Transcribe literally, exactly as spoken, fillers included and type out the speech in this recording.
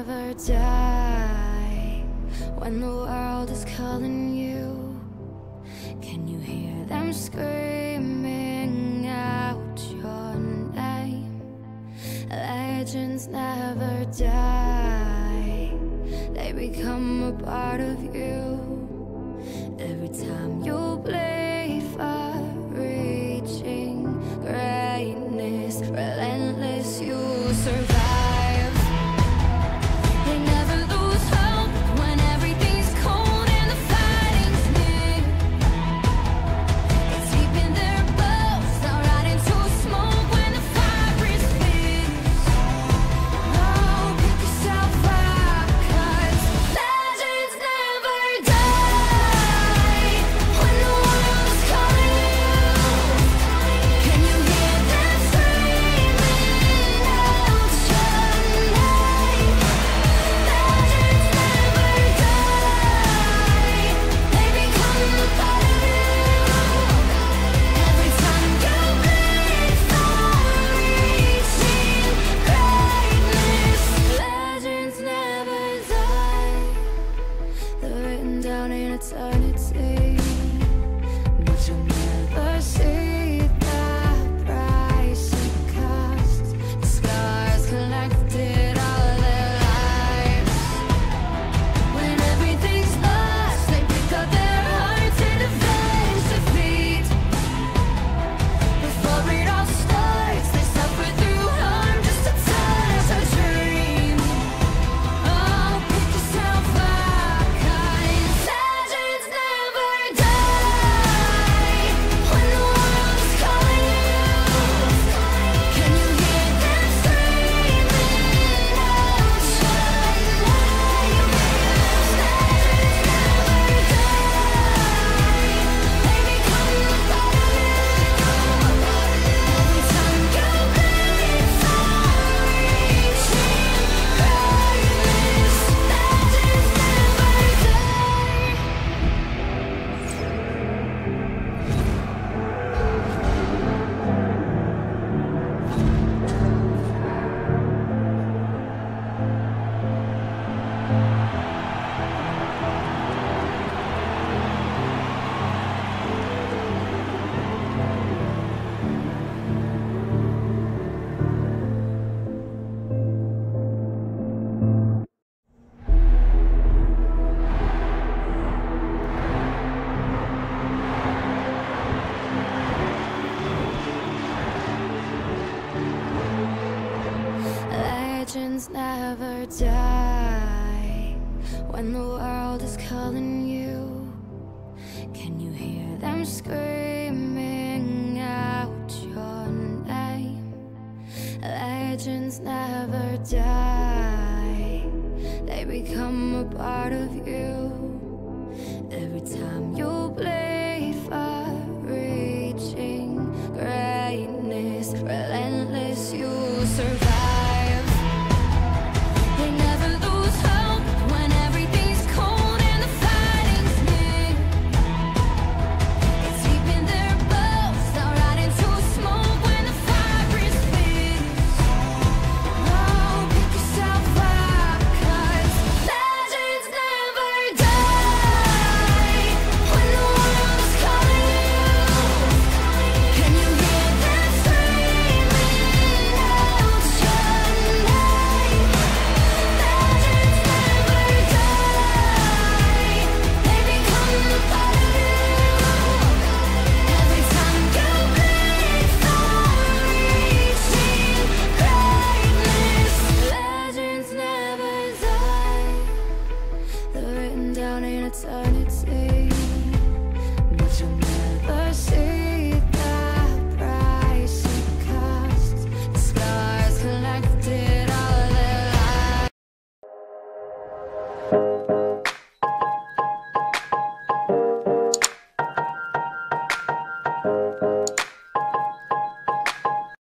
never die. When the world is calling you, can you hear them screaming out your name? Legends never die, they become a part of you. Every time you bleed for reaching greatness, relentless, you survive. They never lose hope when everything's cold and the fighting's near. It's deep in their bones, they'll ride into smoke when the fire is fierce. Oh, pick yourself up, 'cause legends never die. When the world is calling you, can you hear them screaming out your name? Legends never die, they become a part of you. Every time you bleed for reaching greatness, legends never die. They're written down in eternity, but you'll never see the price it costs. The scars collected all their lives. When everything's lost, they pick up their hearts and avenge defeat. Before it all starts, they suffer through harm just to touch a dream. Oh, pick yourself up, 'cause legends never die. When the world is calling you, can you hear them screaming out your name? Legends never die, they become a part of you. Every time you bleed for reaching greatness, legends never die. Legends never die. When the world is calling you, can you hear them screaming out your name? Legends never die, they become a part of you.